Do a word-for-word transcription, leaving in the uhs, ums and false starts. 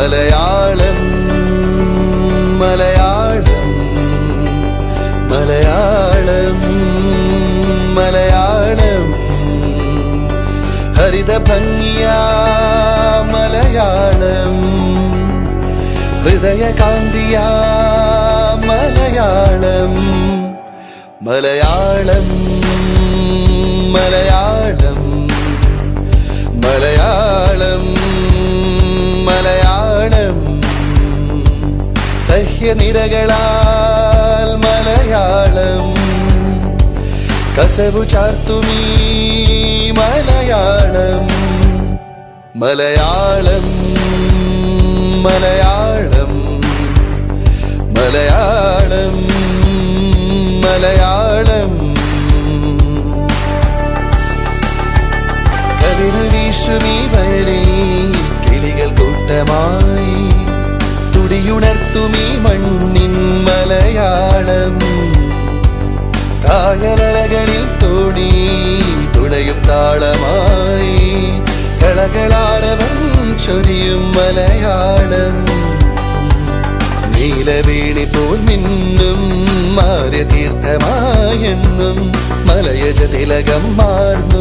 മലയാളം മലയാളം മലയാളം മലയാളം ഹരിത ഭംഗിയ മലയാളം ഹൃദയ കാന്തിയ മലയാളം മലയാളം മലയാളം മലയാളം മലയാളം സഹ്യനിരകളാൽ മലയാളം കസവു ചാർത്തുമീ മലയാളം മലയാളം മലയാളം മലയാളം മലയാളം കതിരു വീശുമീ വയലിൽ കിളികൾ കൂട്ടമായി തുടിയുണർത്തുമീ മണ്ണിൻ മലയാളം കായലകളിൽ തോടി തുണയും താളമായി കളകളാരവം ചൊരിയും മലയാളം നീലവേണി പോൽ മിന്നും മാര്യ തീർത്ഥമായെന്നും മലയജ തിലകം മാർന്ന